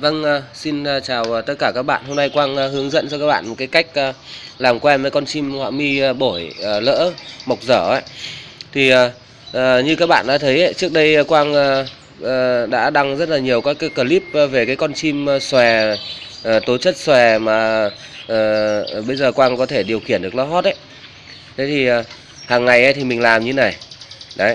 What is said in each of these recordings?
Vâng, xin chào tất cả các bạn. Hôm nay Quang hướng dẫn cho các bạn một cái cách làm quen với con chim họa mi bổi lỡ mọc dở ấy. Thì như các bạn đã thấy ấy, trước đây Quang đã đăng rất là nhiều các cái clip về cái con chim xòe, tố chất xòe mà bây giờ Quang có thể điều khiển được nó hót ấy. Thế thì hàng ngày ấy thì mình làm như này. Đấy.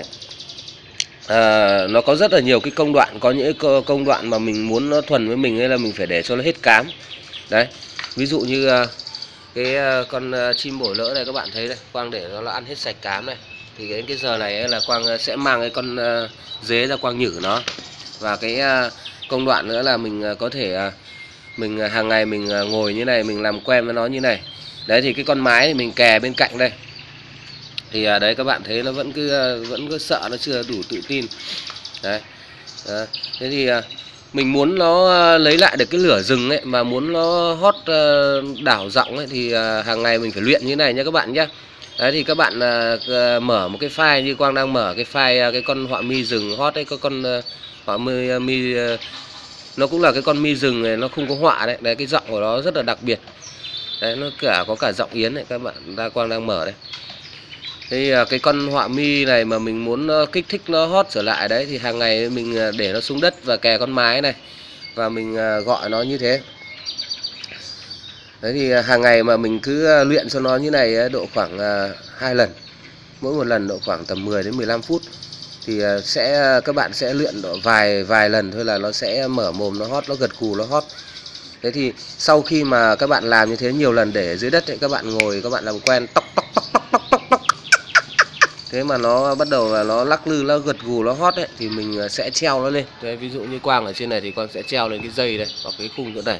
Nó có rất là nhiều cái công đoạn, có những công đoạn mà mình muốn nó thuần với mình ấy là mình phải để cho nó hết cám. Đấy, ví dụ như cái con chim bổi lỡ này các bạn thấy đây, Quang để nó ăn hết sạch cám này. Thì đến cái giờ này ấy là Quang sẽ mang cái con dế ra Quang nhử nó. Và cái công đoạn nữa là mình có thể mình hàng ngày mình ngồi như này, mình làm quen với nó như này. Đấy, thì cái con mái thì mình kè bên cạnh đây. Thì đấy các bạn thấy nó vẫn cứ sợ, nó chưa đủ tự tin. Đấy. Thế thì mình muốn nó lấy lại được cái lửa rừng ấy, mà muốn nó hót đảo giọng ấy, thì hàng ngày mình phải luyện như này nha các bạn nhé. Đấy, thì các bạn mở một cái file như Quang đang mở cái file cái con họa mi rừng hót ấy, có con họa mi nó cũng là cái con mi rừng này, nó không có họa đấy. Đấy, cái giọng của nó rất là đặc biệt. Đấy, nó có cả giọng yến này, các bạn Quang đang mở đây. Thì cái con họa mi này mà mình muốn kích thích nó hót trở lại đấy, thì hàng ngày mình để nó xuống đất và kè con mái này và mình gọi nó như thế. Đấy, thì hàng ngày mà mình cứ luyện cho nó như này độ khoảng 2 lần, mỗi một lần độ khoảng tầm 10 đến 15 phút thì các bạn sẽ luyện độ vài lần thôi là nó sẽ mở mồm nó hót, nó gật gù nó hót. Thế thì sau khi mà các bạn làm như thế nhiều lần để ở dưới đất ấy, các bạn ngồi các bạn làm quen tóc tóc tóc tóc tóc tóc tóc. Thế mà nó bắt đầu là nó lắc lư, nó gật gù, nó hót ấy, thì mình sẽ treo nó lên. Đấy, ví dụ như Quang ở trên này thì Quang sẽ treo lên cái dây đây, hoặc cái khung chỗ này.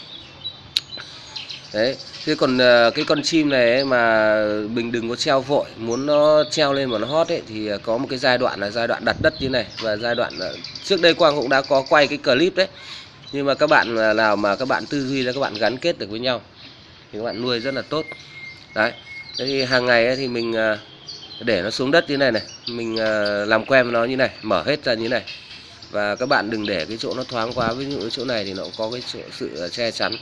Đấy, thế còn cái con chim này ấy mà mình đừng có treo vội, muốn nó treo lên mà nó hót ấy, thì có một cái giai đoạn là giai đoạn đặt đất như này. Và giai đoạn trước đây Quang cũng đã có quay cái clip đấy. Nhưng mà các bạn nào mà các bạn tư duy ra, các bạn gắn kết được với nhau thì các bạn nuôi rất là tốt. Đấy, thế thì hàng ngày ấy thì mình để nó xuống đất như này này, mình làm quen với nó như này, mở hết ra như này. Và các bạn đừng để cái chỗ nó thoáng quá, ví dụ cái chỗ này thì nó cũng có cái sự che chắn.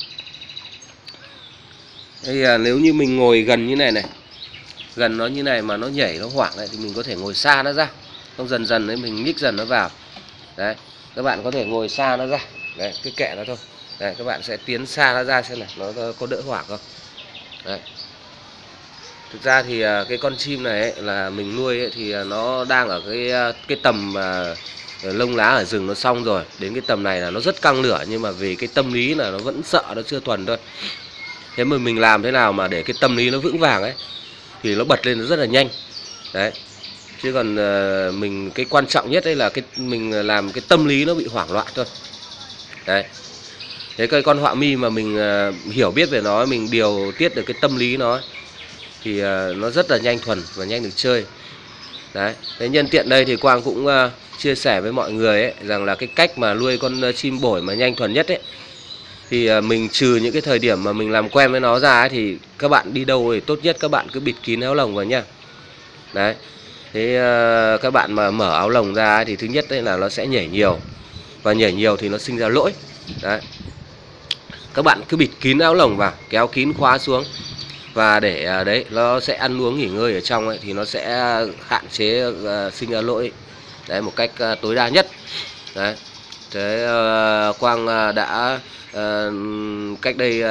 Thì nếu như mình ngồi gần như này này, gần nó như này mà nó nhảy, nó hoảng này, thì mình có thể ngồi xa nó ra, xong dần dần đấy mình nhích dần nó vào. Đấy, các bạn có thể ngồi xa nó ra. Đấy, cứ kệ nó thôi. Đấy, các bạn sẽ tiến xa nó ra xem này, nó có đỡ hoảng không. Đấy. Thực ra thì cái con chim này ấy, là mình nuôi ấy, thì nó đang ở cái tầm lông lá ở rừng nó xong rồi. Đến cái tầm này là nó rất căng lửa, nhưng mà vì cái tâm lý là nó vẫn sợ, nó chưa thuần thôi. Thế mà mình làm thế nào mà để cái tâm lý nó vững vàng ấy, thì nó bật lên nó rất là nhanh. Đấy. Chứ còn mình cái quan trọng nhất đây là mình làm cái tâm lý nó bị hoảng loạn thôi. Đấy. Thế cái con họa mi mà mình hiểu biết về nó, mình điều tiết được cái tâm lý nó ấy, thì nó rất là nhanh thuần và nhanh được chơi. Đấy. Thế nhân tiện đây thì Quang cũng chia sẻ với mọi người ấy, rằng là cái cách mà nuôi con chim bổi mà nhanh thuần nhất ấy, thì mình trừ những cái thời điểm mà mình làm quen với nó ra ấy, thì các bạn đi đâu thì tốt nhất các bạn cứ bịt kín áo lồng vào nha. Đấy. Thế các bạn mà mở áo lồng ra ấy, thì thứ nhất đấy là nó sẽ nhảy nhiều, và nhảy nhiều thì nó sinh ra lỗi. Đấy. Các bạn cứ bịt kín áo lồng vào, kéo kín khóa xuống, và để đấy nó sẽ ăn uống nghỉ ngơi ở trong ấy, thì nó sẽ hạn chế sinh ra lỗi đấy một cách tối đa nhất. Đấy. Thế Quang đã cách đây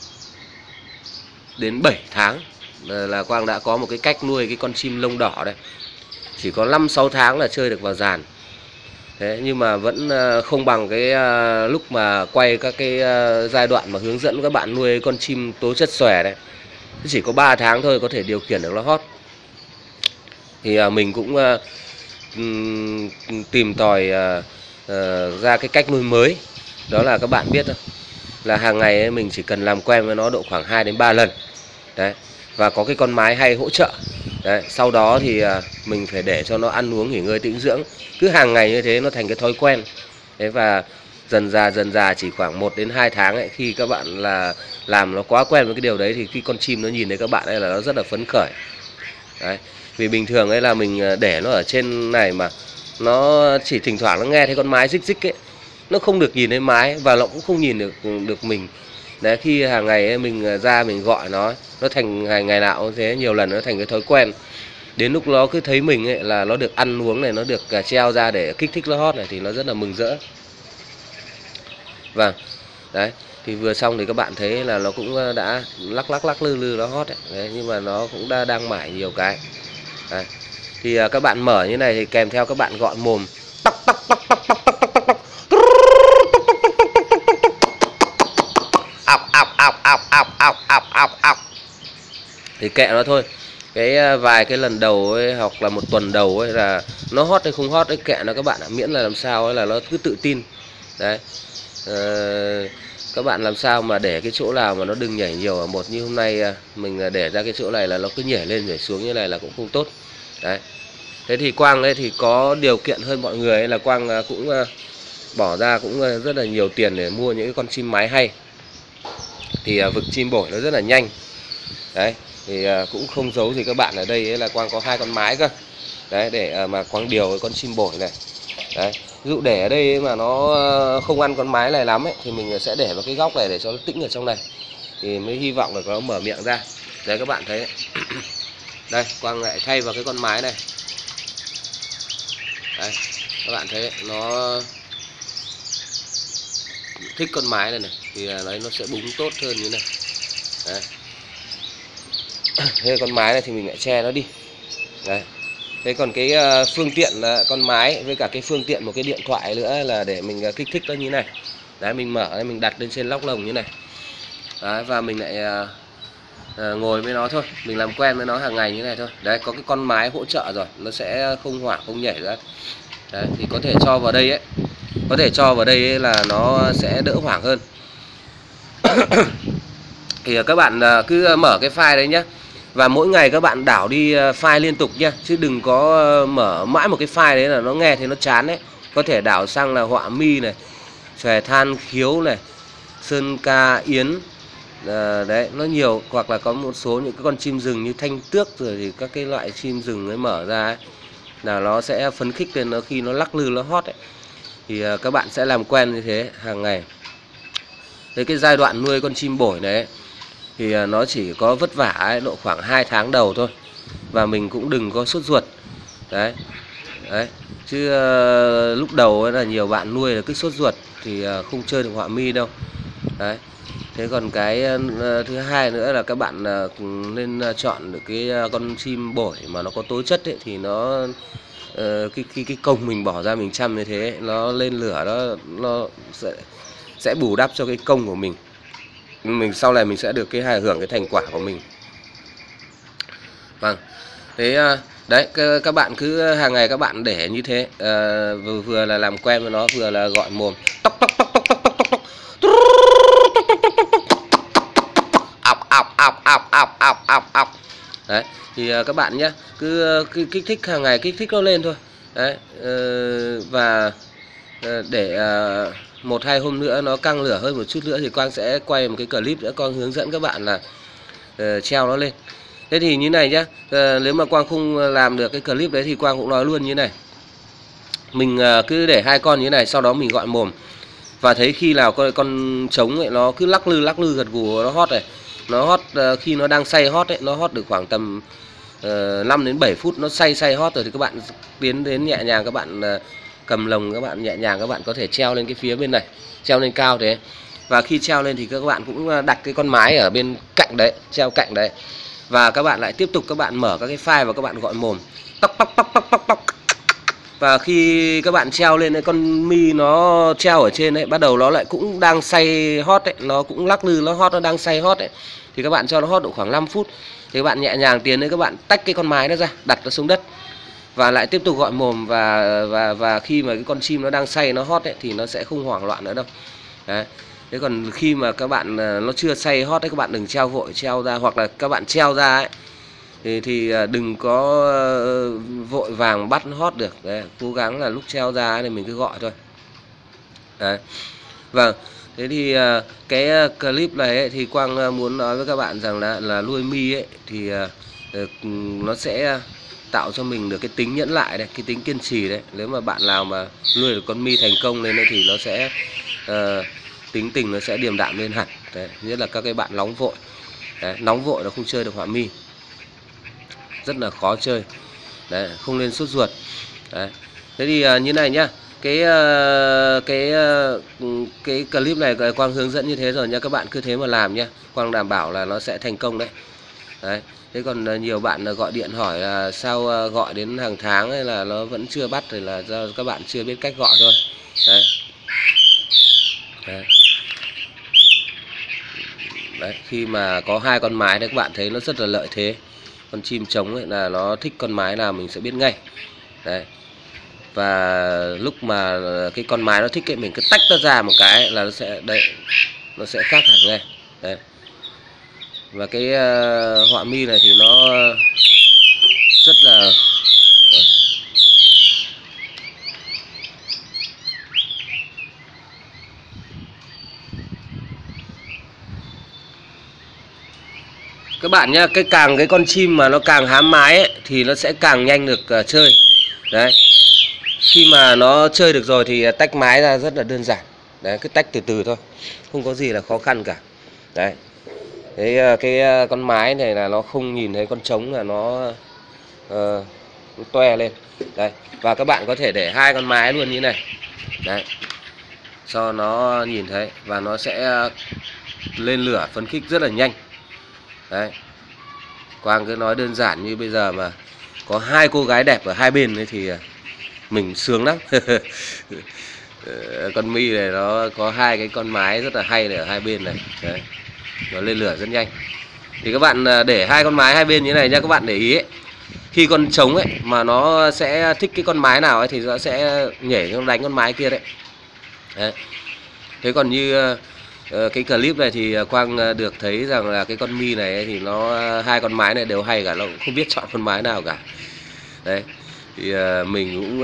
đến 7 tháng là Quang đã có một cái cách nuôi cái con chim lông đỏ đây. Chỉ có 5-6 tháng là chơi được vào dàn. Thế nhưng mà vẫn không bằng cái lúc mà quay các cái giai đoạn mà hướng dẫn các bạn nuôi con chim tố chất xòe đấy. Chỉ có 3 tháng thôi có thể điều khiển được nó hót. Thì mình cũng tìm tòi ra cái cách nuôi mới. Đó là các bạn biết đó, là hàng ngày ấy, mình chỉ cần làm quen với nó độ khoảng 2 đến 3 lần. Đấy. Và có cái con mái hay hỗ trợ. Đấy. Sau đó thì mình phải để cho nó ăn uống nghỉ ngơi tĩnh dưỡng. Cứ hàng ngày như thế nó thành cái thói quen. Đấy, và dần dà chỉ khoảng 1 đến 2 tháng ấy, khi các bạn là làm nó quá quen với cái điều đấy, thì khi con chim nó nhìn thấy các bạn ấy là nó rất là phấn khởi. Đấy. Vì bình thường ấy là mình để nó ở trên này mà nó chỉ thỉnh thoảng nó nghe thấy con mái rích rích ấy, nó không được nhìn thấy mái và nó cũng không nhìn được mình. Đấy, khi hàng ngày ấy, mình ra mình gọi nó thành ngày nào cũng thế, nhiều lần nó thành cái thói quen. Đến lúc nó cứ thấy mình ấy là nó được ăn uống này, nó được treo ra để kích thích nó hót này thì nó rất là mừng rỡ. Vâng, đấy thì vừa xong thì các bạn thấy là nó cũng đã lắc lư nó hót đấy, nhưng mà nó cũng đang mải nhiều cái. Đấy. Thì các bạn mở như này thì kèm theo các bạn gọi mồm thì kệ nó thôi. Cái vài cái lần đầu ấy, hoặc là một tuần đầu ấy là nó hót hay không hót ấy kệ nó các bạn ạ, miễn là làm sao ấy là nó cứ tự tin. Đấy. Các bạn làm sao mà để cái chỗ nào mà nó đừng nhảy nhiều. Một như hôm nay mình để ra cái chỗ này là nó cứ nhảy lên nhảy xuống như này là cũng không tốt. Đấy. Thế thì Quang ấy thì có điều kiện hơn mọi người ấy, là Quang cũng bỏ ra cũng rất là nhiều tiền để mua những cái con chim mái hay. Thì vực chim bổi nó rất là nhanh. Đấy, thì cũng không giấu gì các bạn, ở đây ấy là Quang có 2 con mái cơ. Đấy, để mà Quang điều cái con chim bổi này. Đấy, ví dụ để ở đây ấy mà nó không ăn con mái này lắm ấy thì mình sẽ để vào cái góc này để cho nó tĩnh ở trong này. Thì mới hy vọng là nó mở miệng ra. Đấy các bạn thấy. Đây, Quang lại thay vào cái con mái này. Đấy, các bạn thấy nó thích con mái này thì đấy nó sẽ búng tốt hơn như này. Đấy. Thế con mái này thì mình lại che nó đi. Đấy. Thế còn cái phương tiện con mái với cả cái phương tiện một cái điện thoại nữa là để mình kích thích nó như này. Đấy, mình mở đây, mình đặt lên trên lóc lồng như này. Đấy, và mình lại ngồi với nó thôi, mình làm quen với nó hàng ngày như này thôi. Đấy, có cái con mái hỗ trợ rồi, nó sẽ không hoảng không nhảy nữa. Đấy, thì có thể cho vào đây ấy, có thể cho vào đây ấy là nó sẽ đỡ hoảng hơn. Thì các bạn cứ mở cái file đấy nhé. Và mỗi ngày các bạn đảo đi file liên tục nha, chứ đừng có mở mãi một cái file đấy là nó nghe thì nó chán đấy. Có thể đảo sang là họa mi này, xòe than khiếu này, sơn ca yến. Đấy, nó nhiều, hoặc là có một số những cái con chim rừng như thanh tước rồi thì các cái loại chim rừng ấy mở ra ấy, là nó sẽ phấn khích lên nó khi nó lắc lư nó hót ấy. Thì các bạn sẽ làm quen như thế hàng ngày. Thế cái giai đoạn nuôi con chim bổi này ấy, thì nó chỉ có vất vả ấy, độ khoảng 2 tháng đầu thôi. Và mình cũng đừng có sốt ruột. Đấy. Đấy. Chứ lúc đầu ấy là nhiều bạn nuôi là cứ sốt ruột thì không chơi được họa mi đâu. Đấy. Thế còn cái thứ hai nữa là các bạn nên chọn được cái con chim bổi mà nó có tố chất ấy, thì nó cái công mình bỏ ra mình chăm như thế nó lên lửa nó sẽ bù đắp cho cái công của mình. Sau này mình sẽ được cái hưởng cái thành quả của mình. Vâng. Thế đấy, các bạn cứ hàng ngày các bạn để như thế, vừa là làm quen với nó, vừa là gọi mồm tóc tóc tóc tóc tóc tóc tóc ọc. Đấy, thì các bạn nhé, cứ kích thích hàng ngày, kích thích nó lên thôi. Đấy, và để 1-2 hôm nữa nó căng lửa hơn một chút nữa thì Quang sẽ quay một cái clip nữa, Quang hướng dẫn các bạn là treo nó lên. Thế thì như này nhá, nếu mà Quang không làm được cái clip đấy thì Quang cũng nói luôn như này. Mình cứ để 2 con như này, sau đó mình gọi mồm. Và thấy khi nào con trống ấy nó cứ lắc lư gật gù nó hót này. Nó hót khi nó đang say hót ấy, nó hót được khoảng tầm 5 đến 7 phút nó say hót rồi thì các bạn tiến đến nhẹ nhàng, các bạn cầm lồng, các bạn nhẹ nhàng, các bạn có thể treo lên cái phía bên này, treo lên cao thế. Và khi treo lên thì các bạn cũng đặt cái con mái ở bên cạnh đấy, treo cạnh đấy. Và các bạn lại tiếp tục các bạn mở các cái file và các bạn gọi mồm tóc tóc tóc tóc tóc tóc. Và khi các bạn treo lên, con mi nó treo ở trên đấy, bắt đầu nó lại cũng đang say hót đấy, nó cũng lắc lư nó hót, nó đang say hót đấy. Thì các bạn cho nó hót độ khoảng 5 phút. Thì các bạn nhẹ nhàng tiến đến, các bạn tách cái con mái nó ra, đặt nó xuống đất. Và lại tiếp tục gọi mồm, và khi mà cái con chim nó đang say nó hót ấy, thì nó sẽ không hoảng loạn nữa đâu. Đấy. Thế còn khi mà các bạn nó chưa say hót ấy, các bạn đừng treo vội, treo ra, hoặc là các bạn treo ra ấy thì đừng có vội vàng bắt nó hót được. Đấy, cố gắng là lúc treo ra ấy, thì mình cứ gọi thôi. Đấy. Vâng. Thế thì cái clip này ấy, thì Quang muốn nói với các bạn rằng là nuôi mi ấy thì nó sẽ tạo cho mình được cái tính nhẫn lại đấy, cái tính kiên trì đấy. Nếu mà bạn nào mà nuôi được con mi thành công lên đấy thì nó sẽ tính tình nó sẽ điềm đạm lên hẳn đấy. Nhất là các cái bạn nóng vội đấy, nóng vội nó không chơi được họa mi, rất là khó chơi đấy, không nên sốt ruột đấy. Thế thì như này nhá, cái clip này Quang hướng dẫn như thế rồi nha, các bạn cứ thế mà làm nhá, Quang đảm bảo là nó sẽ thành công đấy. Đấy. Thế còn nhiều bạn gọi điện hỏi là sao gọi đến hàng tháng hay là nó vẫn chưa bắt, thì là do các bạn chưa biết cách gọi thôi. Đấy. Đấy. Đấy. Khi mà có hai con mái đấy các bạn thấy nó rất là lợi thế. Con chim trống ấy là nó thích con mái nào mình sẽ biết ngay. Đấy. Và lúc mà cái con mái nó thích ấy, mình cứ tách nó ra một cái là nó sẽ khác hẳn ngay. Đấy. Và cái họa mi này thì nó rất là các bạn nhá, cái con chim mà nó càng hám mái ấy, thì nó sẽ càng nhanh được chơi. Đấy. Khi mà nó chơi được rồi thì tách mái ra rất là đơn giản. Đấy, cứ tách từ từ thôi, không có gì là khó khăn cả. Đấy. Thế cái con mái này là nó không nhìn thấy con trống là nó toe lên. Đấy. Và các bạn có thể để hai con mái luôn như này. Đấy. Cho nó nhìn thấy và nó sẽ lên lửa phấn khích rất là nhanh. Đấy. Quang cứ nói đơn giản như bây giờ mà có hai cô gái đẹp ở hai bên ấy thì mình sướng lắm. Con mi này nó có hai cái con mái rất là hay này ở hai bên này. Đấy. Nó lên lửa rất nhanh. Thì các bạn để hai con mái hai bên như này nhá, các bạn để ý ấy. Khi con trống ấy mà nó sẽ thích cái con mái nào ấy thì nó sẽ nhảy nó đánh con mái kia đấy. Đấy. Thế còn như cái clip này thì Quang được thấy rằng là cái con mi này ấy, thì nó hai con mái này đều hay cả, nó cũng không biết chọn con mái nào cả. Đấy. Thì mình cũng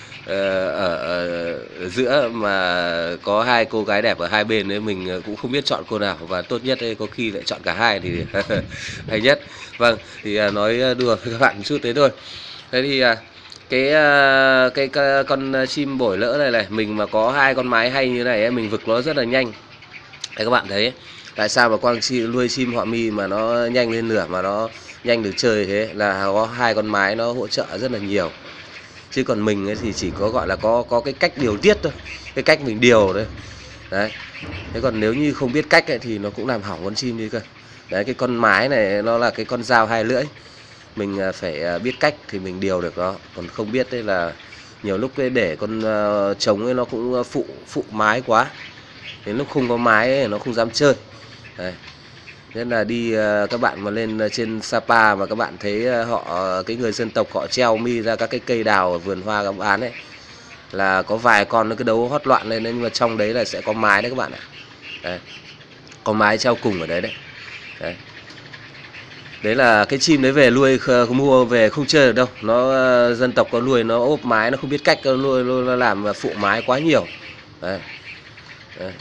ở giữa mà có hai cô gái đẹp ở hai bên đấy, mình cũng không biết chọn cô nào, và tốt nhất ấy, có khi lại chọn cả hai thì hay nhất. Vâng, thì nói đùa với các bạn một chút thế thôi. Thế thì cái con chim bổi lỡ này mình mà có hai con mái hay như này ấy, mình vực nó rất là nhanh. Đấy, các bạn thấy tại sao mà Quang nuôi chim họa mi mà nó nhanh lên lửa, mà nó nhanh được chơi thế, là có hai con mái nó hỗ trợ rất là nhiều. Chứ còn mình ấy thì chỉ có gọi là có cái cách điều tiết thôi, cái cách mình điều thôi. Đấy. Thế còn nếu như không biết cách ấy, thì nó cũng làm hỏng con chim đi cơ. Đấy, cái con mái này nó là cái con dao hai lưỡi, mình phải biết cách thì mình điều được nó. Còn không biết đấy là nhiều lúc ấy để con trống ấy nó cũng phụ mái quá, đến lúc không có mái ấy, nó không dám chơi. Đấy. Nên là đi các bạn mà lên trên Sapa mà các bạn thấy cái người dân tộc họ treo mi ra các cái cây đào ở vườn hoa các bạn ấy, là có vài con nó cứ đấu hót loạn lên, nhưng mà trong đấy là sẽ có mái đấy các bạn ạ. Đấy. Có mái treo cùng ở đấy đấy. Đấy. Đấy là cái chim đấy về nuôi mua về không chơi được đâu. Nó dân tộc có nuôi nó ốp mái, nó không biết cách nó nuôi, nó làm phụ mái quá nhiều. Đấy. Đấy.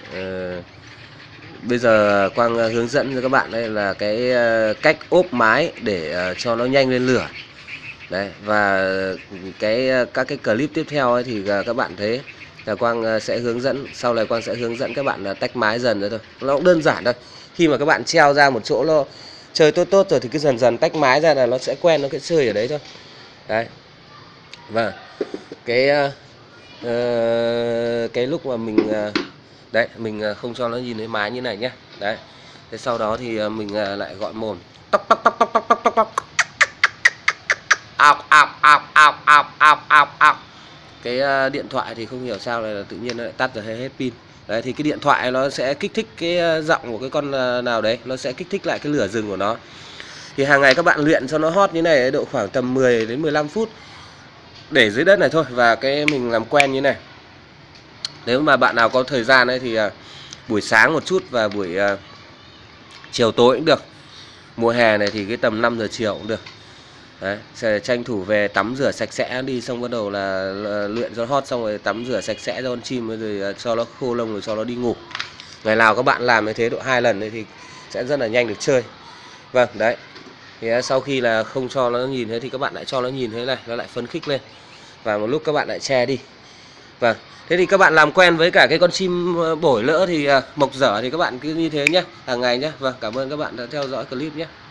Bây giờ Quang hướng dẫn cho các bạn đây là cái cách ốp mái để cho nó nhanh lên lửa. Đấy, và các cái clip tiếp theo ấy thì các bạn thấy là Quang sẽ hướng dẫn, sau này Quang sẽ hướng dẫn các bạn là tách mái dần ra thôi. Nó cũng đơn giản thôi. Khi mà các bạn treo ra một chỗ nó chơi tốt rồi thì cứ dần dần tách mái ra là nó sẽ quen, nó sẽ chơi ở đấy thôi. Đấy. Và cái lúc mà mình đấy, mình không cho nó nhìn thấy mái như này nhé. Đấy. Thế sau đó thì mình lại gọi mồm. Tóc tóc tóc tóc tóc tóc tóc tóc. Ọc ọc ọc ọc ọc ọc ọc ọc. Cái điện thoại thì không hiểu sao là tự nhiên nó lại tắt rồi, hay hết pin. Đấy, thì cái điện thoại nó sẽ kích thích cái giọng của cái con nào đấy, nó sẽ kích thích lại cái lửa rừng của nó. Thì hàng ngày các bạn luyện cho nó hót như này độ khoảng tầm 10 đến 15 phút để dưới đất này thôi, và cái mình làm quen như này. Nếu mà bạn nào có thời gian ấy thì buổi sáng một chút và buổi chiều tối cũng được. Mùa hè này thì cái tầm 5 giờ chiều cũng được. Đấy, sẽ tranh thủ về tắm rửa sạch sẽ đi, xong bắt đầu là luyện cho hót, xong rồi tắm rửa sạch sẽ cho con chim, rồi cho nó khô lông rồi cho nó đi ngủ. Ngày nào các bạn làm như thế độ 2 lần thì sẽ rất là nhanh được chơi. Vâng, đấy. Thì sau khi là không cho nó nhìn thế thì các bạn lại cho nó nhìn thế này, nó lại phấn khích lên. Và một lúc các bạn lại che đi. Vâng. Thế thì các bạn làm quen với cả cái con chim bổi lỡ thì mộc dở thì các bạn cứ như thế nhé, hàng ngày nhé. Vâng, cảm ơn các bạn đã theo dõi clip nhé.